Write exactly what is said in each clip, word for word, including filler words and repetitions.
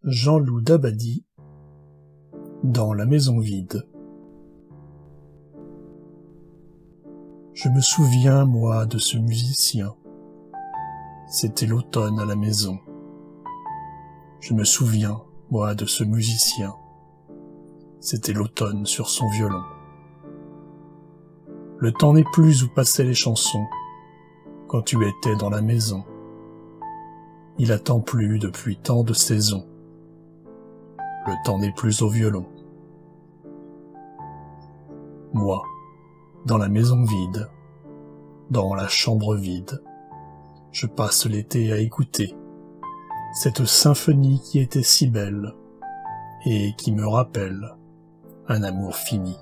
Jean-Loup Dabadi dans la maison vide. Je me souviens, moi, de ce musicien. C'était l'automne à la maison. Je me souviens, moi, de ce musicien. C'était l'automne sur son violon. Le temps n'est plus où passaient les chansons, quand tu étais dans la maison. Il attend plus depuis tant de saisons. Le temps n'est plus au violon. Moi, dans la maison vide, dans la chambre vide, je passe l'été à écouter cette symphonie qui était si belle et qui me rappelle un amour fini.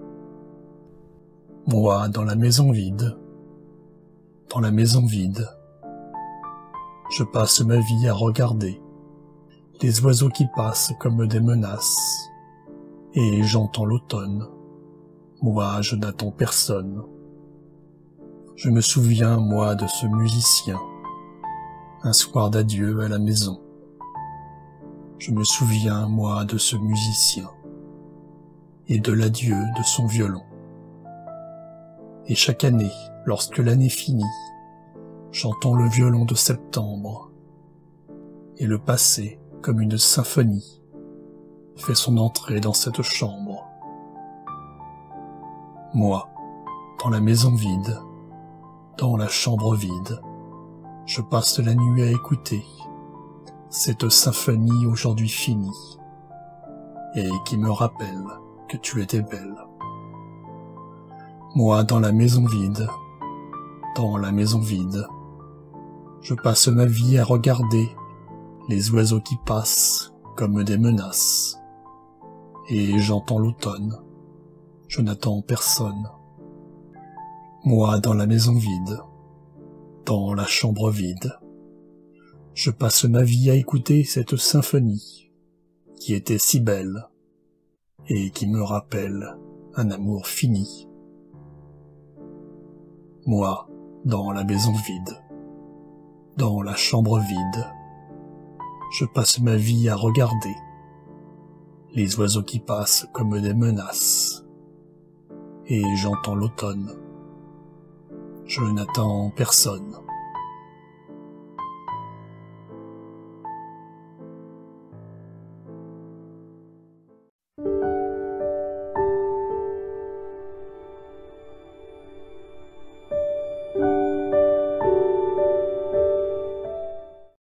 Moi, dans la maison vide, dans la maison vide, je passe ma vie à regarder les oiseaux qui passent comme des menaces, et j'entends l'automne. Moi, je n'attends personne. Je me souviens, moi, de ce musicien, un soir d'adieu à la maison. Je me souviens, moi, de ce musicien, et de l'adieu de son violon. Et chaque année, lorsque l'année finit, j'entends le violon de septembre, et le passé, comme une symphonie, fait son entrée dans cette chambre. Moi, dans la maison vide, dans la chambre vide, je passe la nuit à écouter cette symphonie aujourd'hui finie, et qui me rappelle que tu étais belle. Moi, dans la maison vide, dans la maison vide, je passe ma vie à regarder les oiseaux qui passent comme des menaces, et j'entends l'automne, je n'attends personne. Moi, dans la maison vide, dans la chambre vide, je passe ma vie à écouter cette symphonie qui était si belle et qui me rappelle un amour fini. Moi, dans la maison vide, dans la chambre vide, je passe ma vie à regarder les oiseaux qui passent comme des menaces, et j'entends l'automne. Je n'attends personne.